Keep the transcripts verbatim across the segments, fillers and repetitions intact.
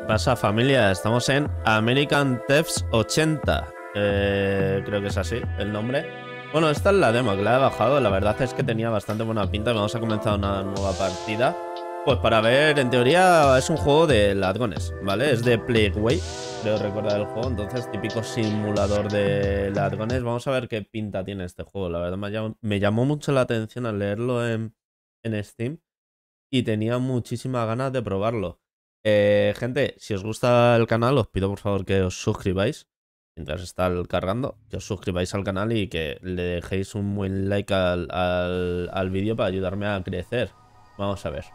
Pasa familia, estamos en American Thefts ochenta. Eh, creo que es así el nombre. Bueno, esta es la demo que la he bajado. La verdad es que tenía bastante buena pinta. Vamos a comenzar una nueva partida. Pues para ver, en teoría es un juego de ladrones, ¿vale? Es de Plague, creo recordar el juego. Entonces, típico simulador de ladrones. Vamos a ver qué pinta tiene este juego. La verdad me llamó, me llamó mucho la atención al leerlo en, en Steam. Y tenía muchísimas ganas de probarlo. Eh, gente, si os gusta el canal, os pido por favor que os suscribáis. Mientras está cargando, que os suscribáis al canal y que le dejéis un buen like al, al, al vídeo para ayudarme a crecer. Vamos a ver.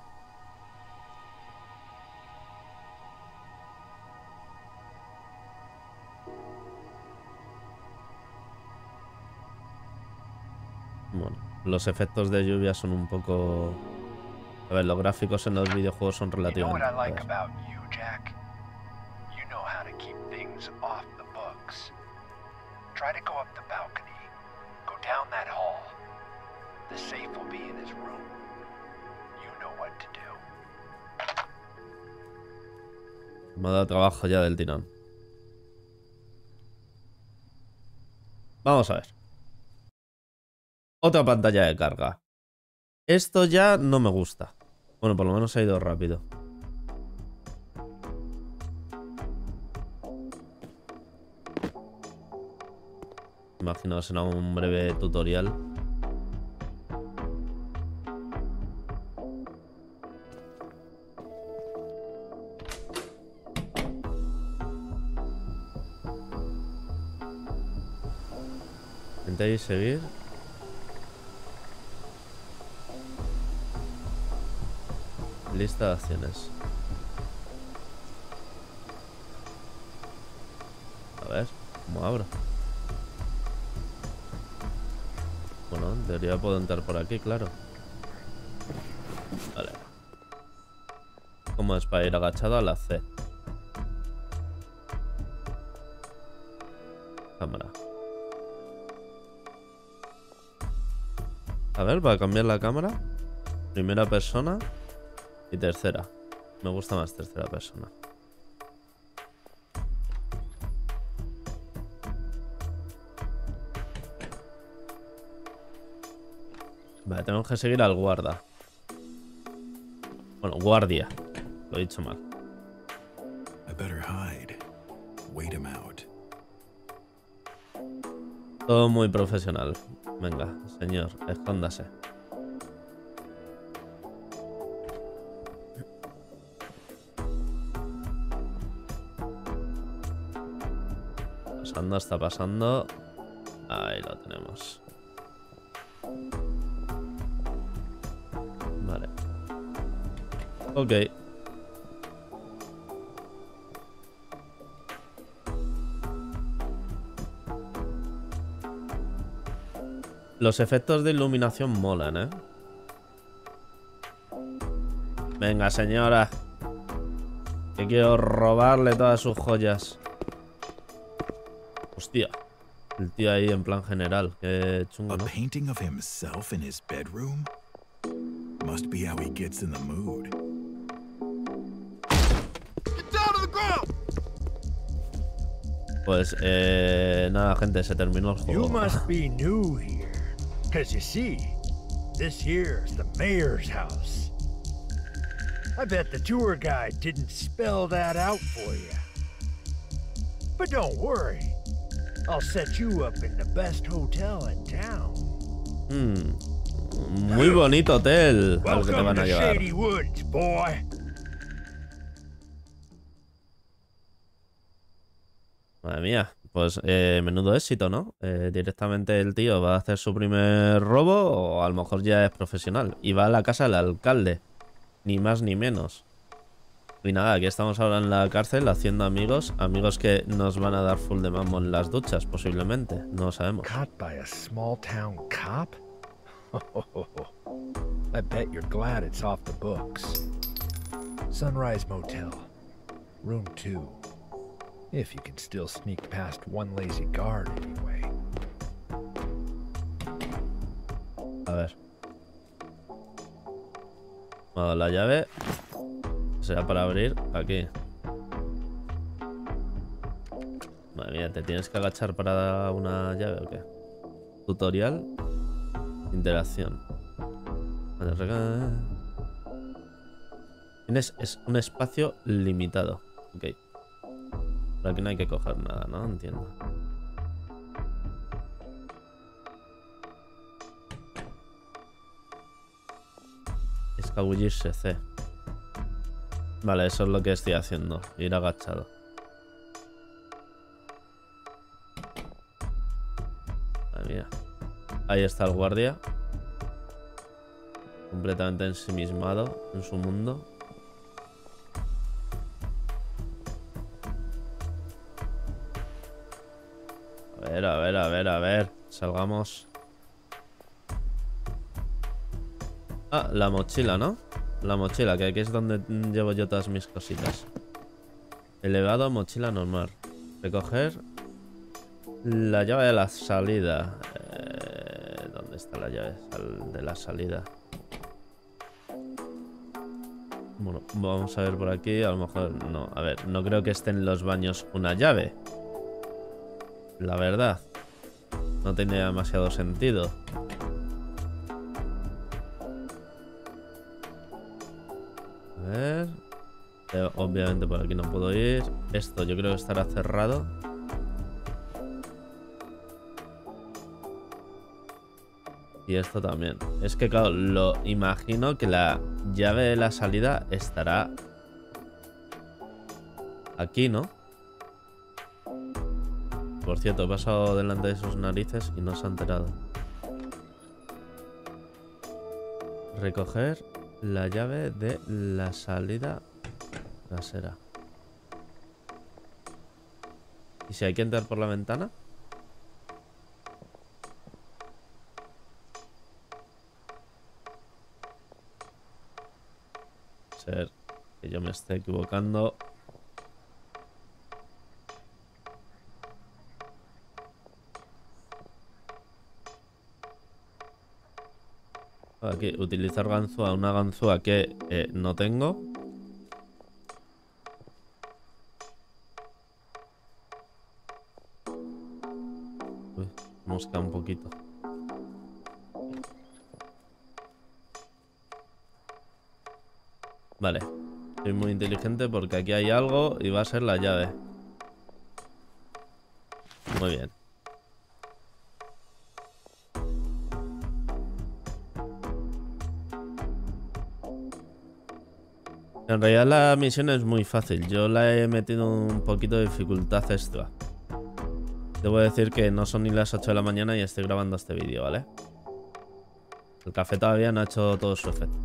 Bueno, los efectos de lluvia son un poco... A ver, los gráficos en los videojuegos son relativamente... Try to go up the balcony. Go down that hall. The safe will be in his room. You know what to do. Me ha dado trabajo ya del tirón. Vamos a ver. Otra pantalla de carga. Esto ya no me gusta. Bueno, por lo menos ha ido rápido. Imagino será un breve tutorial. ¿Intentáis seguir? Lista de acciones. A ver, ¿cómo abro? Bueno, en teoría puedo entrar por aquí, claro. Vale. ¿Cómo es para ir agachado a la C? Cámara. A ver, para cambiar la cámara. Primera persona y tercera. Me gusta más tercera persona. Vale, tenemos que seguir al guarda. Bueno, guardia. Lo he dicho mal. Todo muy profesional. Venga, señor, escóndase. Pasando, está pasando. Ahí lo tenemos. Vale. Ok. Los efectos de iluminación molan, ¿eh? Venga, señora. Que quiero robarle todas sus joyas. Hostia. El tío ahí en plan general. Qué chungo, ¿no? Must be how he gets in the mood. Get down to the ground. Pues eh, nada, gente, se terminó el juego. You must be new here, cause you see, this here's the mayor's house. I bet the tour guide didn't spell that out for you. But don't worry, I'll set you up in the best hotel in town. Hmm. Muy bonito hotel al que te van a llevar. Madre mía, pues eh, menudo éxito, ¿no? Eh, directamente el tío va a hacer su primer robo o a lo mejor ya es profesional y va a la casa del alcalde, ni más ni menos. Y nada, aquí estamos ahora en la cárcel haciendo amigos, amigos que nos van a dar full de mambo en las duchas, posiblemente, no lo sabemos. Caught by a small town cop? I bet you're glad it's off the books. Sunrise Motel, room two. If you can still sneak past one lazy guard anyway. A ver. Me ha dado la llave. Será para abrir aquí. Madre mía, ¿te tienes que agachar para una llave o qué? Tutorial. Interacción. Tienes es un espacio limitado. Ok. Por aquí no hay que coger nada, ¿no? Entiendo. Escabullirse, C. Vale, eso es lo que estoy haciendo. Ir agachado. Madre mía. Ahí está el guardia. Completamente ensimismado en su mundo. A ver, a ver, a ver, a ver. Salgamos. Ah, la mochila, ¿no? La mochila, que aquí es donde llevo yo todas mis cositas. Elevado, mochila normal. Recoger la llave de la salida. Eh, ¿Dónde está la llave de la salida? Bueno, vamos a ver por aquí. A lo mejor no. A ver, no creo que esté en los baños una llave. La verdad. No tiene demasiado sentido. A ver. Eh, obviamente por aquí no puedo ir. Esto yo creo que estará cerrado. Y esto también. Es que claro, lo imagino que la llave de la salida estará aquí, ¿no? Por cierto, he pasado delante de sus narices y no se ha enterado. Recoger la llave de la salida trasera. ¿Y si hay que entrar por la ventana? Ser que yo me esté equivocando. Aquí, utilizar ganzúa, una ganzúa que eh, no tengo. Uy, mosca un poquito. Vale, soy muy inteligente porque aquí hay algo y va a ser la llave. Muy bien. En realidad la misión es muy fácil. Yo la he metido un poquito de dificultad extra. Debo decir que no son ni las ocho de la mañana y estoy grabando este vídeo, ¿vale? El café todavía no ha hecho todo su efecto.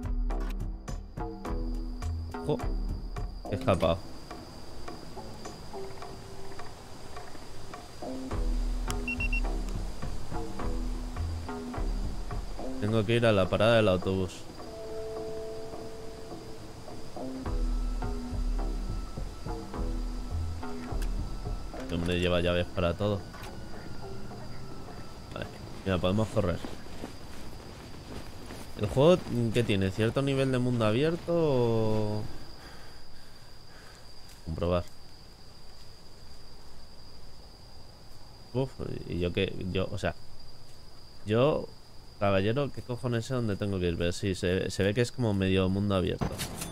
¡Oh! He escapado. Tengo que ir a la parada del autobús. Este hombre lleva llaves para todo. Vale, mira, podemos correr. ¿El juego qué tiene? ¿Cierto nivel de mundo abierto o...? Comprobar. Uf, y yo que... Yo, o sea... Yo... Caballero, ¿qué cojones sé dónde tengo que ir? Pero sí, se, se ve que es como medio mundo abierto.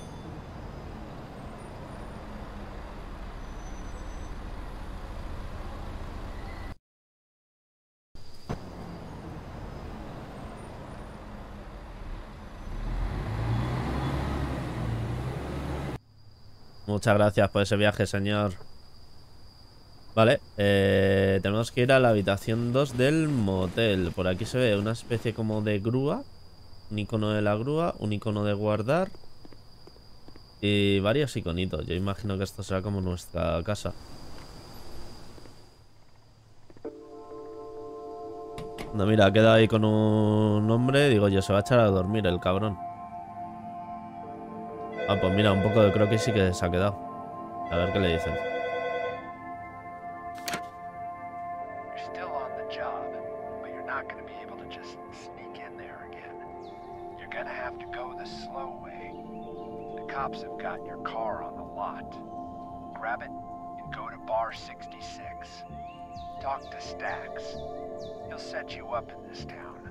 Muchas gracias por ese viaje, señor. Vale, eh, tenemos que ir a la habitación dos del motel. Por aquí se ve una especie como de grúa. Un icono de la grúa, un icono de guardar. Y varios iconitos. Yo imagino que esto será como nuestra casa. No, mira, ha quedado ahí con un hombre. Digo yo, se va a echar a dormir el cabrón. Ah, pues mira, un poco de croquis sí que se ha quedado. A ver qué le dicen. You're still on the job, but you're not going to be able to just sneak in there again. You're going to have to go the slow way. The cops have got your car on the lot. Grab it and Go to bar sixty-six. Talk to Stacks. He'll set you up in this town.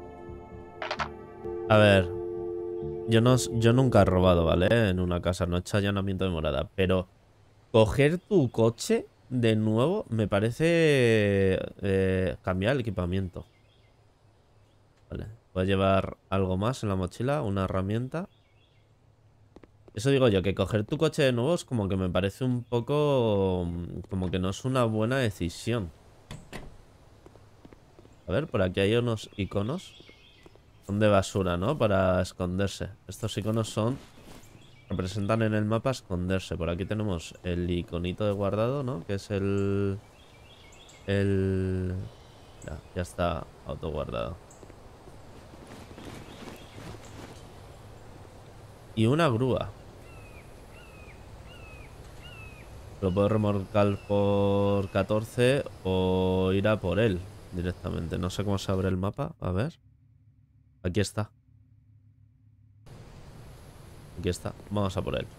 A ver, yo, no, yo nunca he robado, ¿vale? En una casa, no he hecho allanamiento de morada, pero coger tu coche de nuevo me parece eh, cambiar el equipamiento. Vale, puedes llevar algo más en la mochila, una herramienta. Eso digo yo, que coger tu coche de nuevo es como que me parece un poco... Como que no es una buena decisión. A ver, por aquí hay unos iconos. Son de basura, ¿no? Para esconderse. Estos iconos son... Representan en el mapa esconderse. Por aquí tenemos el iconito de guardado, ¿no? Que es el... El... Ya, ya está autoguardado. Y una grúa. Lo puedo remolcar por catorce o ir a por él directamente. No sé cómo se abre el mapa. A ver. Aquí está. Aquí está. Vamos a por él.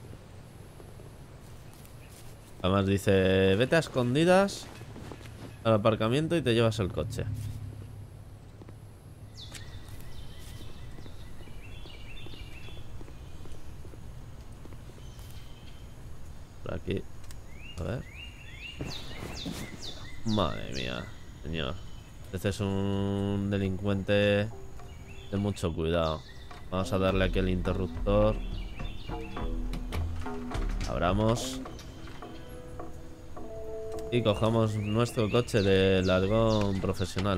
Además dice, vete a escondidas al aparcamiento y te llevas el coche. Por aquí. A ver. Madre mía, señor. Este es un delincuente de mucho cuidado. Vamos a darle aquí el interruptor. Abramos. Y cojamos nuestro coche de ladrón profesional.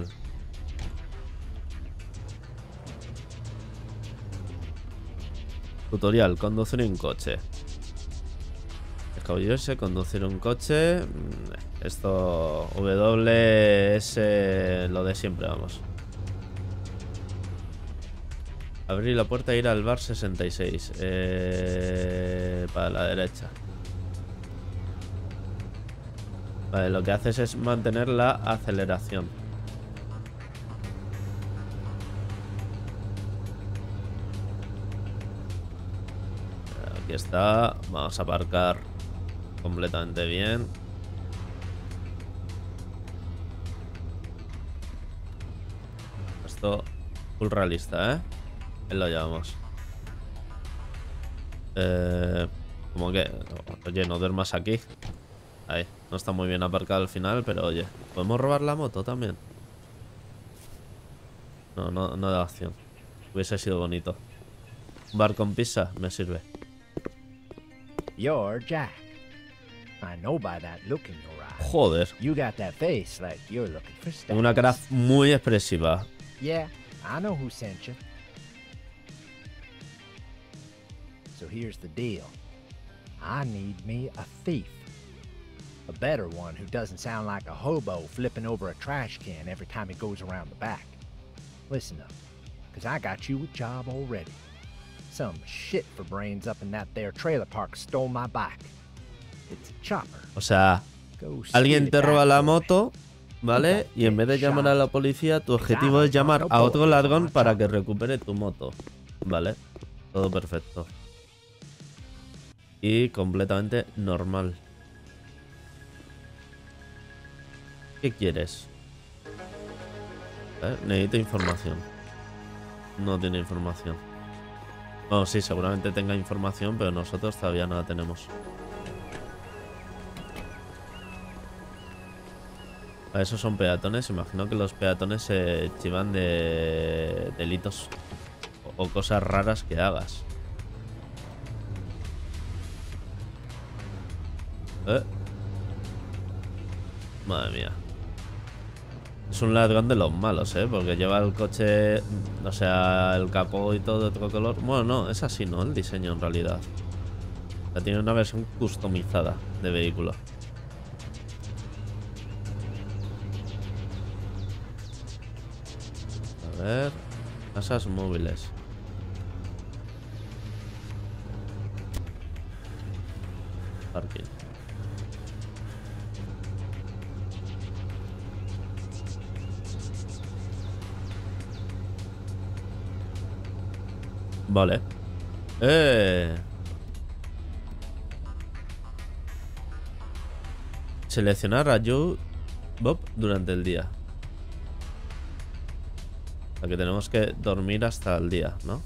Tutorial, conducir un coche. Escabullirse, conducir un coche. Esto W es lo de siempre, vamos. Abrir la puerta e ir al bar sesenta y seis. Eh, para la derecha. Vale, lo que haces es mantener la aceleración. Aquí está. Vamos a aparcar completamente bien. Esto full realista, ¿eh? Ahí lo llevamos. Eh, como que... Oye, no duermas aquí. Ahí, no está muy bien aparcado al final, pero oye, ¿podemos robar la moto también? No, no, no da acción. Hubiese sido bonito. Un bar con pizza me sirve. You're Jack. I know by that look in your eye. Joder. You got that face like you're looking for Stacks. Una cara muy expresiva. Yeah, I know who sent you. So here's the deal. I need me a thief. A better one who doesn't sound like a hobo flipping over a trash can every time he goes around the back. Listen up, because I got you a job already. Some shit for brains up in that there trailer park stole my bike. It's a chopper. O sea, Go alguien steal te it roba back la for me. moto, ¿vale? Y en vez de llamar a la policía, tu objetivo es llamar a otro ladrón para que recupere tu moto. ¿Vale? Todo perfecto. Y completamente normal. ¿Qué quieres? ¿Eh? Necesito información. No tiene información. Bueno, sí, seguramente tenga información, pero nosotros todavía no la tenemos. A esos son peatones. Imagino que los peatones se chivan de delitos o, o cosas raras que hagas. ¿Eh? Madre mía. Es un ladrón de los malos, ¿eh? Porque lleva el coche, o sea, el capó y todo de otro color. Bueno, no, es así, ¿no? El diseño en realidad. O sea, tiene una versión customizada de vehículo. A ver... Casas móviles. Parking. Vale. Eh. Seleccionar a Joe Bob durante el día. O sea que tenemos que dormir hasta el día, ¿no?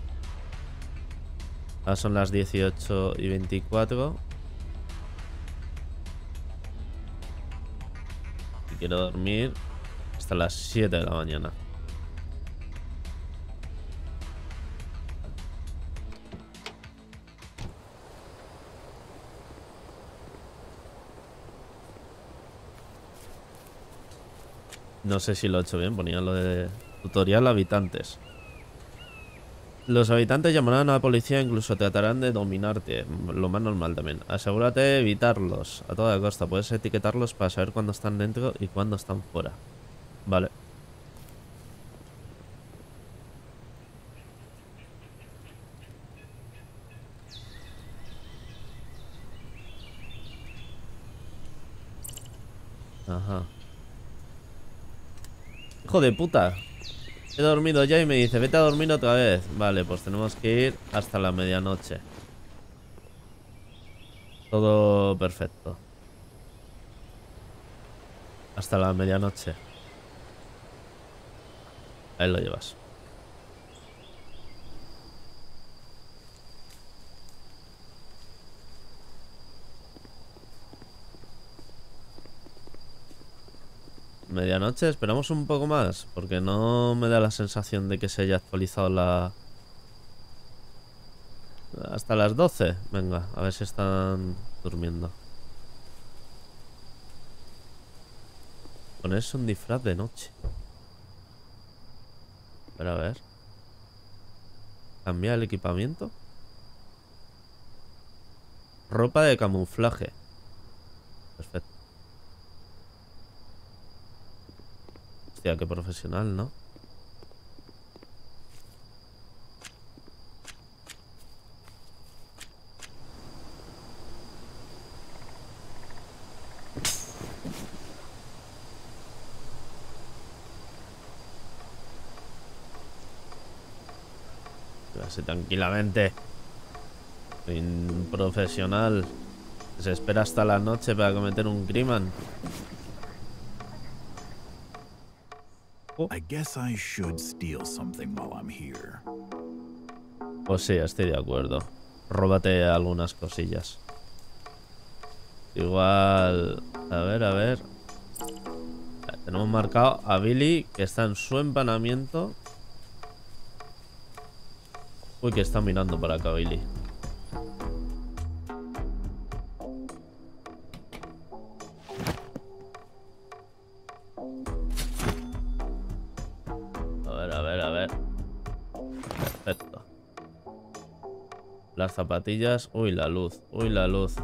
Ahora son las dieciocho y veinticuatro. Y quiero dormir hasta las siete de la mañana. No sé si lo he hecho bien, ponía lo de tutorial habitantes. Los habitantes llamarán a la policía e incluso tratarán de dominarte, lo más normal también. Asegúrate de evitarlos a toda costa. Puedes etiquetarlos para saber cuándo están dentro y cuándo están fuera. Vale. Ajá. Hijo de puta. He dormido ya y me dice, vete a dormir otra vez. Vale, pues tenemos que ir hasta la medianoche. Todo perfecto. Hasta la medianoche. Ahí lo llevas. Medianoche, esperamos un poco más, porque no me da la sensación de que se haya actualizado la... Hasta las doce. Venga, a ver si están durmiendo. Ponerse un disfraz de noche. A ver, a ver. Cambiar el equipamiento. Ropa de camuflaje. Perfecto. Hostia, qué profesional, ¿no? Así tranquilamente. Un profesional. Se espera hasta la noche para cometer un crimen. I guess I should steal something while I'm here. Pues sí, estoy de acuerdo. Róbate algunas cosillas. Igual... A ver, a ver. Tenemos marcado a Billy, que está en su empanamiento. Uy, que está mirando para acá, Billy. Las zapatillas. Uy, la luz. Uy, la luz.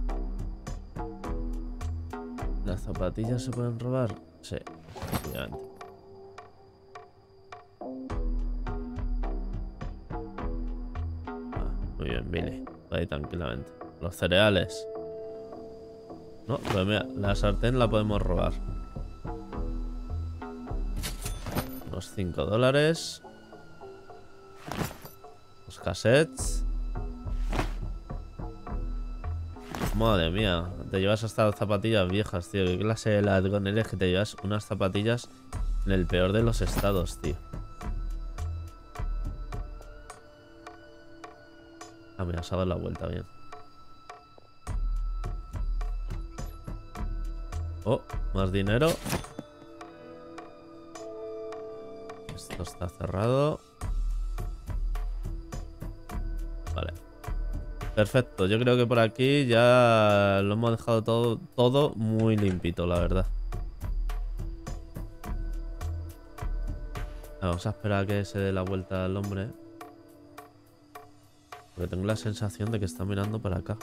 ¿Las zapatillas se pueden robar? Sí, efectivamente. Ah, muy bien, Billy. Ahí tranquilamente. Los cereales. No, pues mira, la sartén la podemos robar. Unos cinco dólares. Los cassettes. Madre mía, te llevas hasta las zapatillas viejas, tío. ¿Qué clase de ladrón eres que te llevas unas zapatillas en el peor de los estados, tío? Ah, me has dado la vuelta bien. Oh, más dinero. Esto está cerrado. Vale. Perfecto, yo creo que por aquí ya lo hemos dejado todo, todo muy limpito, la verdad. Vamos a esperar a que se dé la vuelta al hombre. Porque tengo la sensación de que está mirando para acá.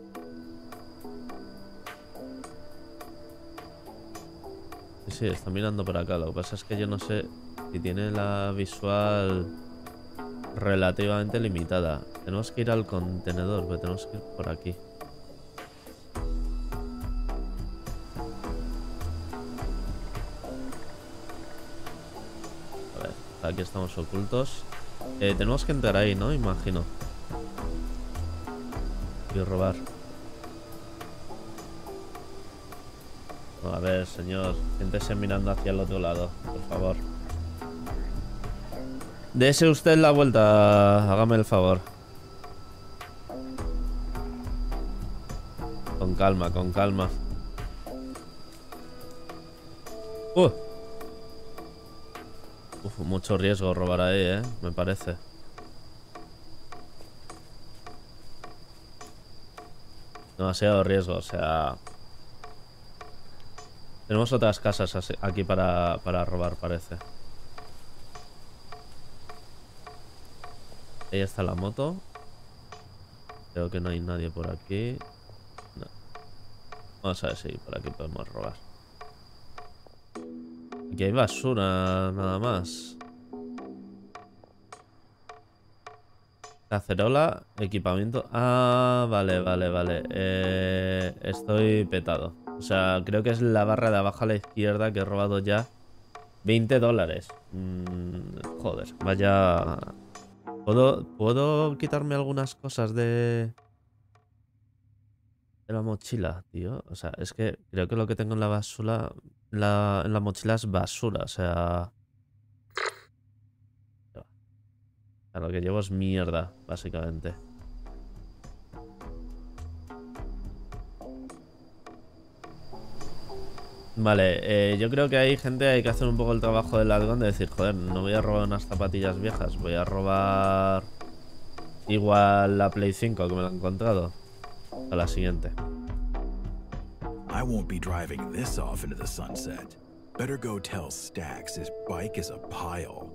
Sí, sí, está mirando para acá. Lo que pasa es que yo no sé si tiene la visual relativamente limitada. Tenemos que ir al contenedor, pero tenemos que ir por aquí. A ver, aquí estamos ocultos. Eh, tenemos que entrar ahí, ¿no? Imagino. Y robar. A ver, señor, siéntese mirando hacia el otro lado, por favor. Dese usted la vuelta, hágame el favor. Con calma, con calma. Uh. Uf, mucho riesgo robar ahí, eh, me parece. Demasiado riesgo, o sea... Tenemos otras casas así, aquí para, para robar, parece. Ahí está la moto. Creo que no hay nadie por aquí. No. Vamos a ver si por aquí podemos robar. Aquí hay basura, nada más. Cacerola, equipamiento. Ah, vale, vale, vale. Eh, estoy petado. O sea, creo que es la barra de abajo a la izquierda que he robado ya veinte dólares. Mm, joder, vaya... ¿Puedo, ¿Puedo quitarme algunas cosas de... de la mochila, tío? O sea, es que creo que lo que tengo en la basura... La, en la mochila es basura, o sea... O sea, lo que llevo es mierda, básicamente. Vale, eh, yo creo que hay gente, hay que hacer un poco el trabajo del ladrón de decir, joder, no voy a robar unas zapatillas viejas, voy a robar igual la Play cinco que me la he encontrado. A la siguiente. I won't be driving this off into the sunset. Better go tell Stax his bike is a pile.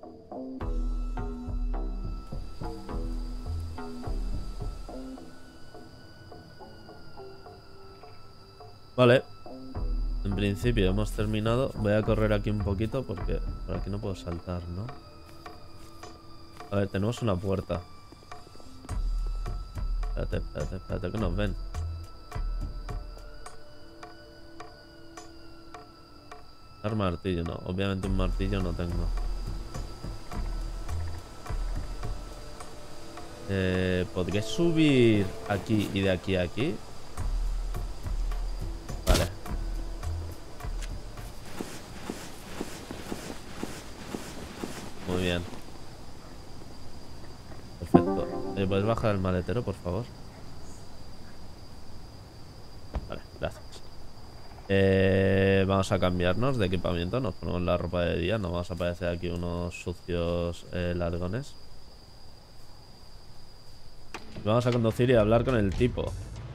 Vale. En principio hemos terminado. Voy a correr aquí un poquito porque por aquí no puedo saltar, ¿no? A ver, tenemos una puerta. Espérate, espérate, espérate, que nos ven. Dar martillo, no. Obviamente un martillo no tengo. Eh, ¿Podré subir aquí y de aquí a aquí? Vale. Muy bien. Perfecto. ¿Me puedes bajar el maletero, por favor? Vale, gracias. Eh, vamos a cambiarnos de equipamiento. Nos ponemos la ropa de día. No vamos a aparecer aquí unos sucios eh, largones. Vamos a conducir y a hablar con el tipo.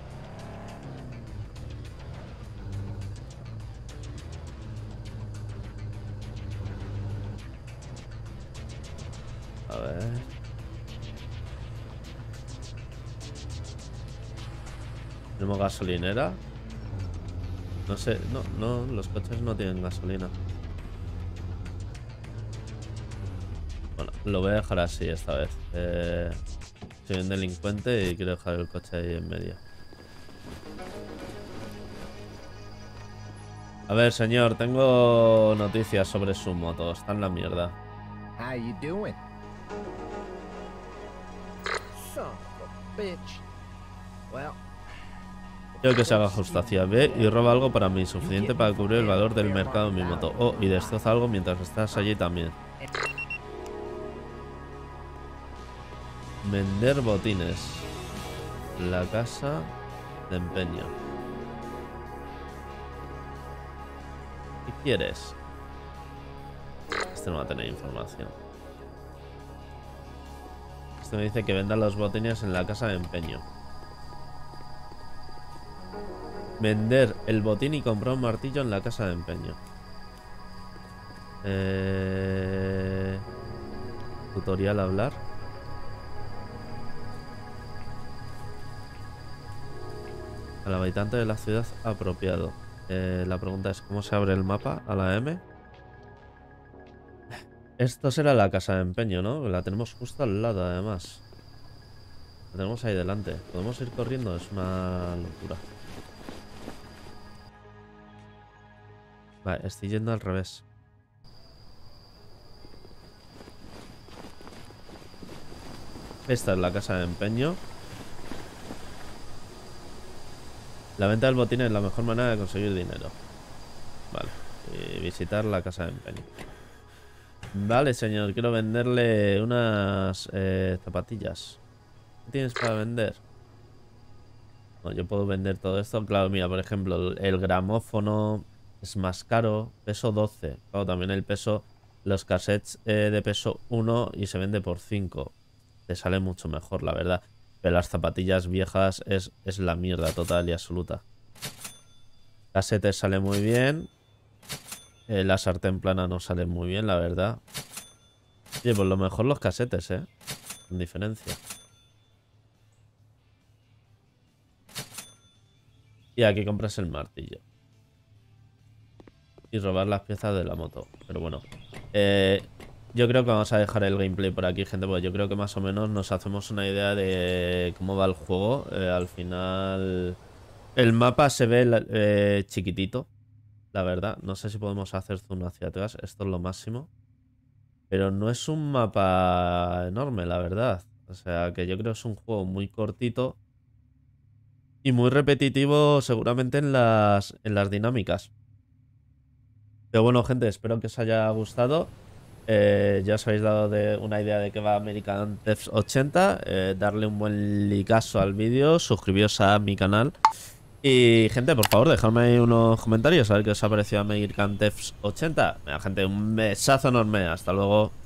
A ver. Tenemos gasolinera. No sé, no, no, los coches no tienen gasolina. Bueno, lo voy a dejar así esta vez. Eh, soy un delincuente y quiero dejar el coche ahí en medio. A ver, señor, tengo noticias sobre su moto. Está en la mierda. How you doing? Son of a bitch. Well, Quiero que se haga justicia. Ve y roba algo para mí, suficiente para cubrir el valor del mercado en mi moto. Oh, y destroza algo mientras estás allí también. Vender botines. La casa de empeño. ¿Qué quieres? Este no va a tener información. Este me dice que venda los botines en la casa de empeño. Vender el botín y comprar un martillo en la casa de empeño. Eh... Tutorial hablar. Al habitante de la ciudad apropiado. Eh, la pregunta es ¿cómo se abre el mapa a la M? Esto será la casa de empeño, ¿no? La tenemos justo al lado, además. La tenemos ahí delante. ¿Podemos ir corriendo? Es una locura. Vale, estoy yendo al revés. Esta es la casa de empeño. La venta del botín es la mejor manera de conseguir dinero. Vale. Y visitar la casa de Penny. Vale, señor. Quiero venderle unas eh, zapatillas. ¿Qué tienes para vender? No, yo puedo vender todo esto. Claro, mira, por ejemplo, el, el gramófono es más caro. Peso doce. Claro, también el peso... Los cassettes eh, de peso uno y se vende por cinco. Te sale mucho mejor, la verdad. Pero las zapatillas viejas es, es la mierda total y absoluta. Cassettes sale muy bien. Eh, la sartén plana no sale muy bien, la verdad. Oye, pues lo mejor los cassettes, ¿eh? Con diferencia. Y aquí compras el martillo. Y robar las piezas de la moto. Pero bueno. Eh, yo creo que vamos a dejar el gameplay por aquí, gente. Porque yo creo que más o menos nos hacemos una idea de cómo va el juego. Eh, al final... El mapa se ve eh, chiquitito. La verdad. No sé si podemos hacer zoom hacia atrás. Esto es lo máximo. Pero no es un mapa enorme, la verdad. O sea que yo creo que es un juego muy cortito. Y muy repetitivo seguramente en las, en las dinámicas. Pero bueno, gente, espero que os haya gustado. Eh, ya os habéis dado de una idea de qué va American Theft ochenta. Eh, darle un buen likeazo al vídeo. Suscribiros a mi canal. Y gente, por favor, dejadme ahí unos comentarios a ver qué os ha parecido American Theft ochenta. Mira, gente, un besazo enorme. Hasta luego.